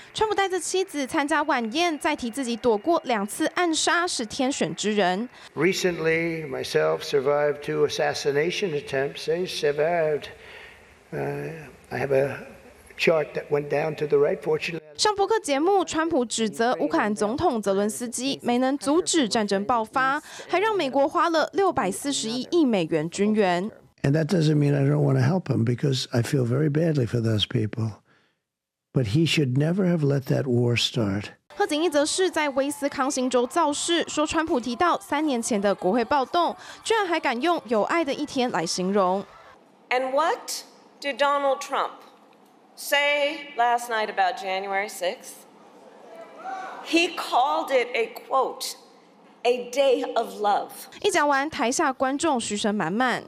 川普带着妻子参加晚宴，再提自己躲过2次暗杀，是天选之人。 Recently, myself survived 2 assassination attempts. I survived. I have a chart that went down to the right, fortunately. 上播客节目，川普指责乌克兰总统泽伦斯基没能阻止战争爆发，还让美国花了641亿美元军援。 And that doesn't mean I don't want to help him because I feel very badly for those people. But he should never have let that war start. 贺锦丽则是在威斯康星州造势，说川普提到3年前的国会暴动，居然还敢用有爱的一天来形容。 And what did Donald Trump say last night about January 6th? He called it a quote, a day of love. 一讲完，台下观众嘘声满满。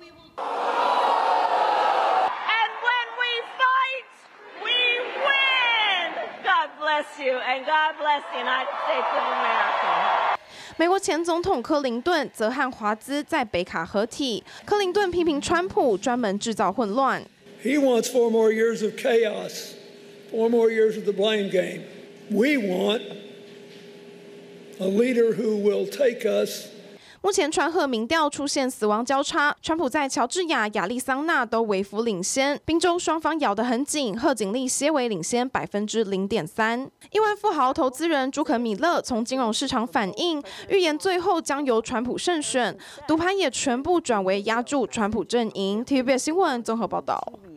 Bless you and God bless the United States of America. 美国前总统克林顿则和华兹在北卡合体。克林顿批评川普专门制造混乱。 He wants 4 more years of chaos, 4 more years of the blame game. We want a leader who will take us. 目前川贺民调出现死亡交叉，川普在乔治亚、亚利桑那都微幅领先，宾州双方咬得很紧，贺锦丽些微领先0.3%。亿万富豪投资人朱肯米勒从金融市场反映，预言最后将由川普胜选，赌盘也全部转为压住川普阵营。TVB 新闻综合报道。